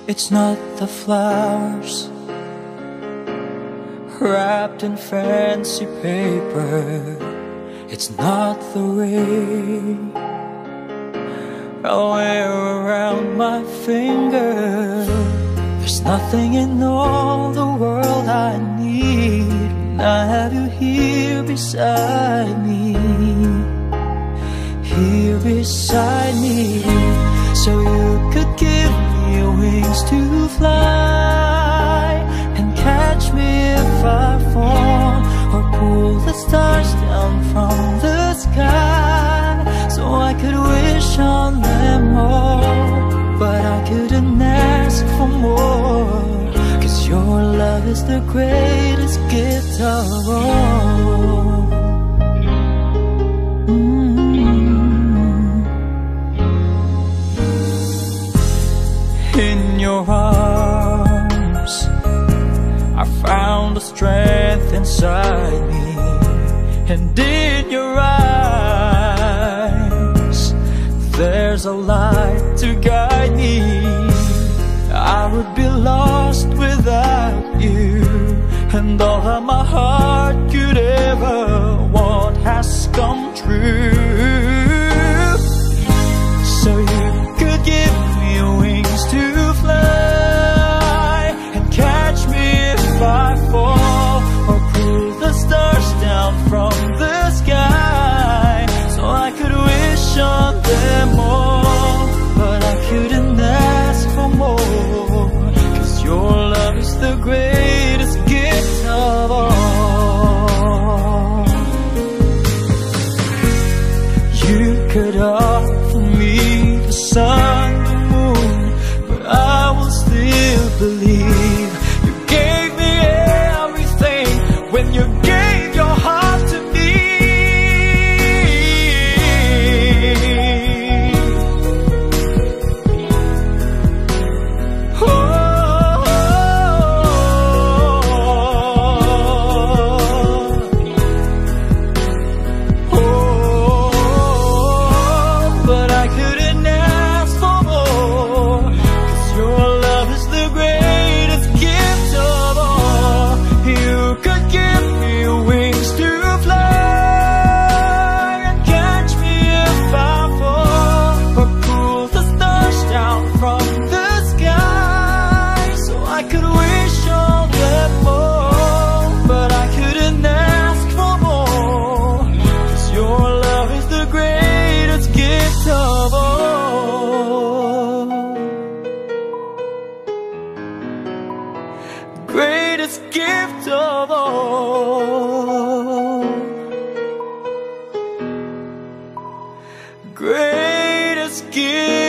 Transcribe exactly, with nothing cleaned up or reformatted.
It's not the flowers wrapped in fancy paper. It's not the ring I wear around my finger. There's nothing in all the world I need when I have you here beside me, here beside me. So you could give me wings to fly and catch me if I fall, or pull the stars down from the sky so I could wish on them all. But I couldn't ask for more, 'cause your love is the greatest gift of all. In your arms I found the strength inside me, and in your eyes there's a light to guide me. I would be lost without you, and all that my heart could ever want has come true. So you could give me wings to fly and catch me if I fall, or pull the stars down from the sky so I could wish on them all. But I couldn't ask for more, 'cause your love is the greatest gift of all. You could offer me the sun, but I will still believe you gave me everything when you gave your heart to me. Oh, oh, oh, but I couldn't ask for more, 'cause your love is the greatest gift of all. You could give me wings to fly and catch me if I fall, or pull the stars down from the sky so I could wish on them all. But I couldn't ask for more, 'cause your love is the greatest gift of all. Greatest gift of all. Greatest gift